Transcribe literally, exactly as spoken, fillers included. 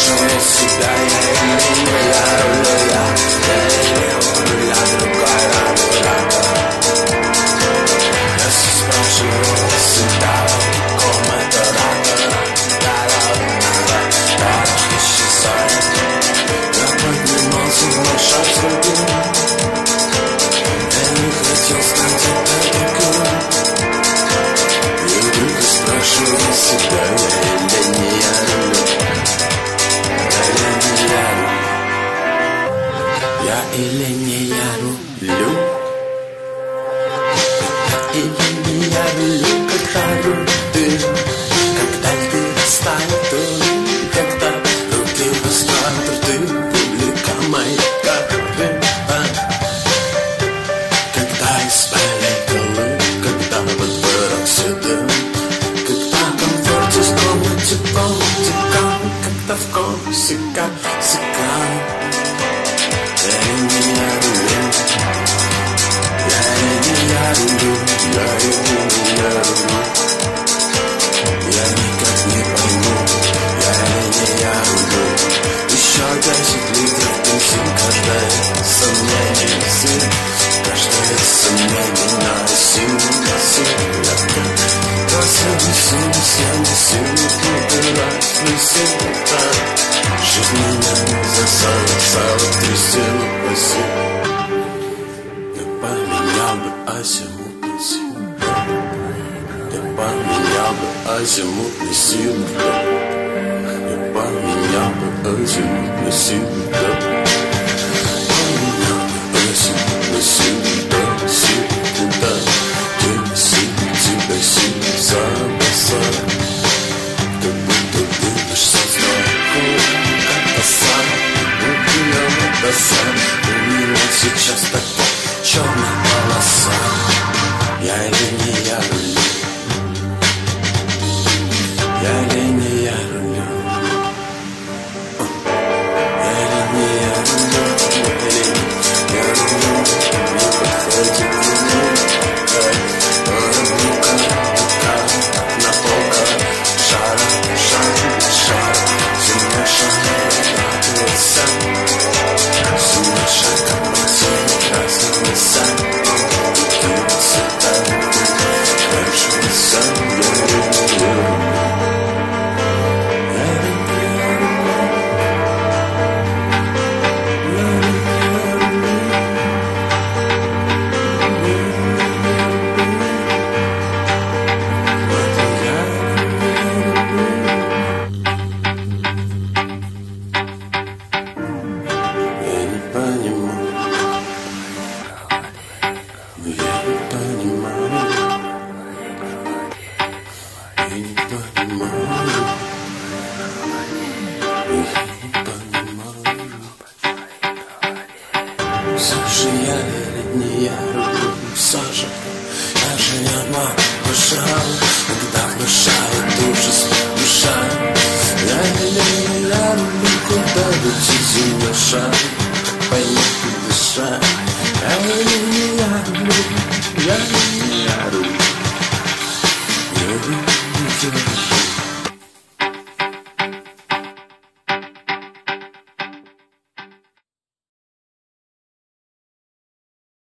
спрашиваю себя, я или не я рулю, я, я или у руля другой регулятор. Я все спрашиваю себя, в каком это раторе. Исчезает. Я поднимался в маршрут другим. Я не хотел стать таким. И вдруг я спрашиваю себя, я или не я рулю. Я или не я рулю. Я или не я рулю. Я или не я рулю, когда руль ты. Когда ты растает, то когда руки расклад, ты публика моей карты. Когда испалит голы, когда подборок седым, когда комфорт из комнате полутекал, когда в комнате сикал. Я и не я рулю, я и не я рулю, я и не я рулю. Я никак не пойму, я и не я рулю. Еще десять литров бензин, каждое сомнение сил, каждое сомнение на силу, силу. Красивый сил, сил, сил, убирать не силу, так. Жизнь меня засала, трясила по силу. Я поменял бы азимут на силу. Я поменял бы азимутные силы, да. Я поменял бы азимутные силы, да. Поменял бы азимутные силы, да. Силы, да. Тебя силы, тебя силы, за как будто будешь сознал, как тоса. У меня тоса, у меня сейчас такая черная полоса. Я или не я рулю. Я или не я рулю. Я или не я рулю. Я или не я рулю. Не подходи к нему. Ну-ка, ну-ка, на полка. Шара, шара, шара. Земля шара, радуется. Земля шара, ботинок, красный сад. Ты цвета, красный сад. Саша, я или не я рулю, Саша, я же не одна душа, когда внушает ужас душа. Я или не я рулю, куда идти земля шар, понять и дышать. Я или не я рулю, я или не я рулю.